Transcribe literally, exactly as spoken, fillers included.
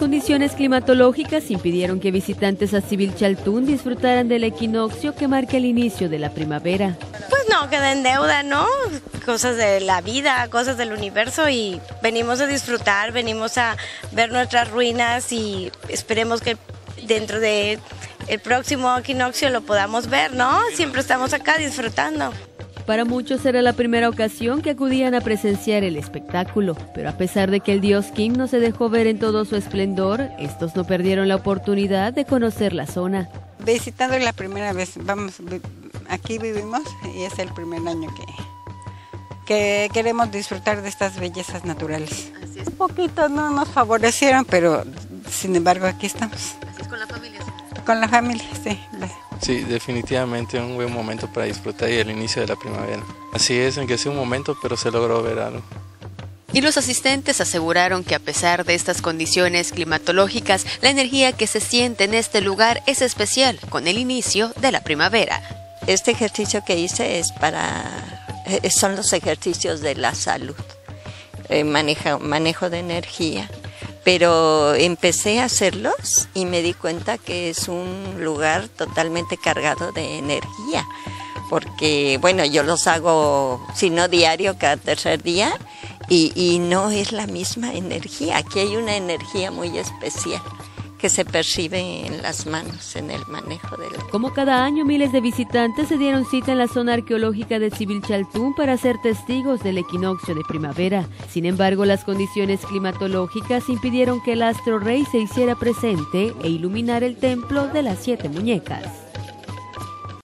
condiciones climatológicas impidieron que visitantes a Civilchaltún disfrutaran del equinoccio que marca el inicio de la primavera. Pues no, queda en deuda, ¿no? Cosas de la vida, cosas del universo y venimos a disfrutar, venimos a ver nuestras ruinas y esperemos que dentro de el próximo equinoccio lo podamos ver, ¿no? Siempre estamos acá disfrutando. Para muchos era la primera ocasión que acudían a presenciar el espectáculo, pero a pesar de que el dios King no se dejó ver en todo su esplendor, estos no perdieron la oportunidad de conocer la zona. Visitando la primera vez, vamos, aquí vivimos y es el primer año que, que queremos disfrutar de estas bellezas naturales. Así es. Un poquito no nos favorecieron, pero sin embargo aquí estamos. Así es con la familia. Con la familia, sí. Sí, definitivamente un buen momento para disfrutar y el inicio de la primavera. Así es, aunque sea un momento, pero se logró ver algo. Y los asistentes aseguraron que a pesar de estas condiciones climatológicas, la energía que se siente en este lugar es especial con el inicio de la primavera. Este ejercicio que hice es para, son los ejercicios de la salud, eh, manejo, manejo de energía. Pero empecé a hacerlos y me di cuenta que es un lugar totalmente cargado de energía, porque bueno, yo los hago, si no diario, cada tercer día, y, y no es la misma energía. Aquí hay una energía muy especial que se percibe en las manos, en el manejo del... Como cada año, miles de visitantes se dieron cita en la zona arqueológica de Civilchaltún para ser testigos del equinoccio de primavera. Sin embargo, las condiciones climatológicas impidieron que el astro rey se hiciera presente e iluminara el templo de las siete muñecas.